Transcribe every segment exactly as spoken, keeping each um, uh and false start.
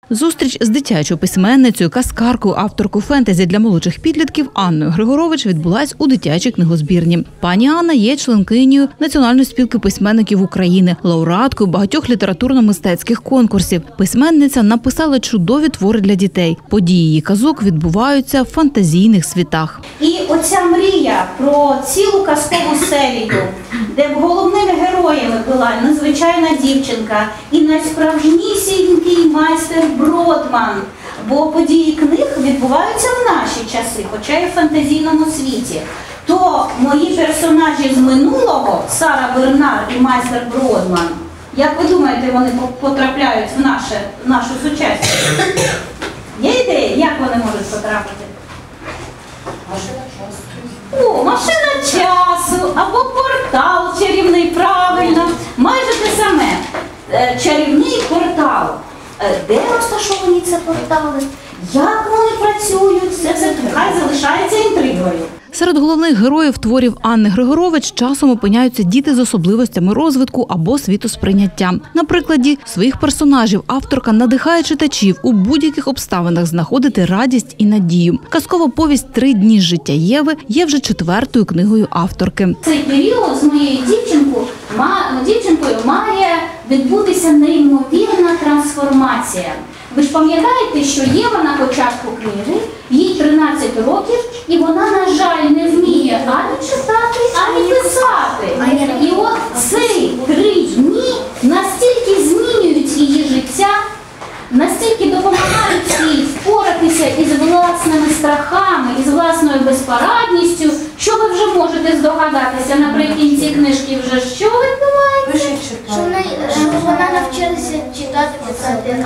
Зустріч з дитячою письменницею, казкаркою, авторкою фентезі для молодших підлітків Анною Григорович відбулась у дитячій книгозбірні. Пані Анна є членкинею Національної спілки письменників України, лауреаткою багатьох літературно-мистецьких конкурсів. Письменниця написала чудові твори для дітей. Події її казок відбуваються в фантазійних світах. І оця мрія про цілу казкову серію, де б головними героями була надзвичайна дівчинка і найсправжнісінький майстер Бродман. Бо події книг відбуваються в наші часи, хоча й в фантазійному світі. То мої персонажі з минулого, Сара Бернар і майстер Бродман, як ви думаєте, вони потрапляють в, наше, в нашу сучасність? Є ідеї, як вони можуть потрапити? О, машина часу, або портал чарівний, правильно. Майже те саме. Чарівний портал. Де розташовані ці портали? Як вони працюють? Це все хай залишається інтригою. Серед головних героїв творів Анни Григорович часом опиняються діти з особливостями розвитку або світосприйняття. На прикладі своїх персонажів авторка надихає читачів у будь-яких обставинах знаходити радість і надію. Казкова повість «Три дні з життя Єви» є вже четвертою книгою авторки. Цей період з моєю дівчинкою, дівчинкою має відбутися неймовірна трансформація. Ви ж пам'ятаєте, що Єва на початку книги, їй тринадцять років, і вона, на жаль, не вміє ані читати, ані писати. І от ці три дні настільки змінюють її життя, настільки допомагають їй впоратися із власними страхами, із власною безпорадністю, що ви вже можете здогадатися наприкінці книжки вже, що відбувається? Що вона навчилася читати, писати.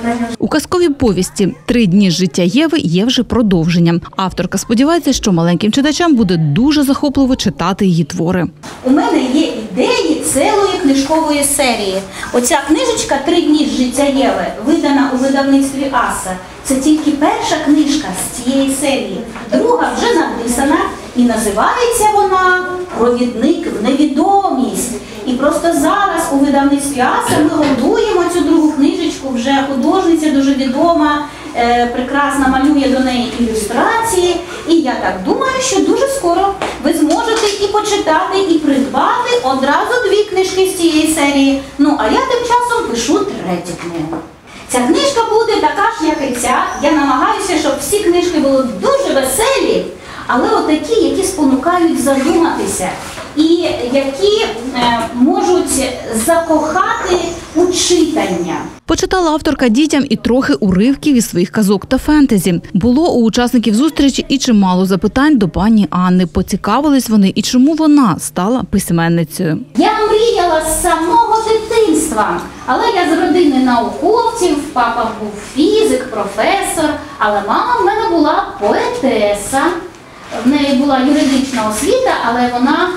У казковій повісті «Три дні з життя Єви» є вже продовження. Авторка сподівається, що маленьким читачам буде дуже захопливо читати її твори. У мене є ідеї цілої книжкової серії. Оця книжечка «Три дні з життя Єви» видана у видавництві «Аса». Це тільки перша книжка з цієї серії. Друга вже написана і називається вона «Провідник в невідомість». І просто зараз у видавництві «Аса» ми готуємо цю другу книжечку, вже художниця дуже відома, е, прекрасно малює до неї ілюстрації. І я так думаю, що дуже скоро ви зможете і почитати, і придбати одразу дві книжки з цієї серії. Ну, а я тим часом пишу третю книгу. Ця книжка буде така ж, як і ця. Я намагаюся, щоб всі книжки були дуже веселі, але отакі, які спонукають задуматися. І які е, можуть закохати у читання. Почитала авторка дітям і трохи уривків із своїх казок та фентезі. Було у учасників зустрічі і чимало запитань до пані Анни. Поцікавились вони і чому вона стала письменницею. Я мріяла з самого дитинства, але я з родини науковців, папа був фізик, професор, але мама в мене була поетеса. В неї була юридична освіта, але вона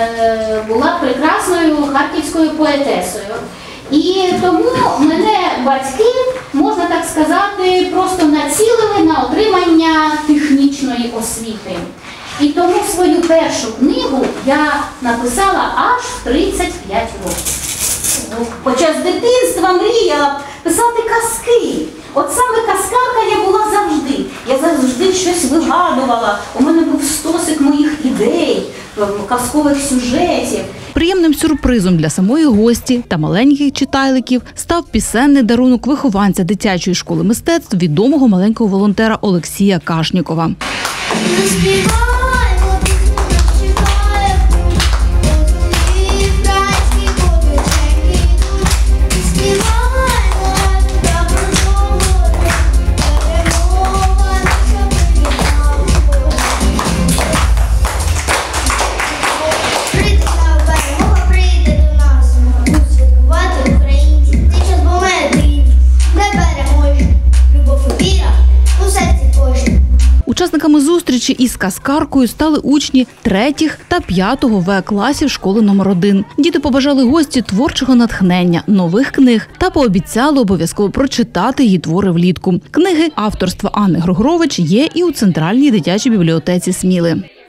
е, була прекрасною харківською поетесою. І тому мене батьки, можна так сказати, просто націлили на отримання технічної освіти. І тому свою першу книгу я написала аж в тридцять п'ять років. Хоча з дитинства мріяла писати казки. От саме казкарка я була завжди. Я завжди щось вигадувала. У мене був стосик моїх ідей, казкових сюжетів. Приємним сюрпризом для самої гості та маленьких читайликів став пісенний дарунок вихованця дитячої школи мистецтв, відомого маленького волонтера Олексія Кашнікова. Учасниками зустрічі із казкаркою стали учні третіх та п'ятого В класів школи номер один. Діти побажали гості творчого натхнення, нових книг та пообіцяли обов'язково прочитати її твори влітку. Книги авторства Анни Григорович є і у Центральній дитячій бібліотеці Сміли.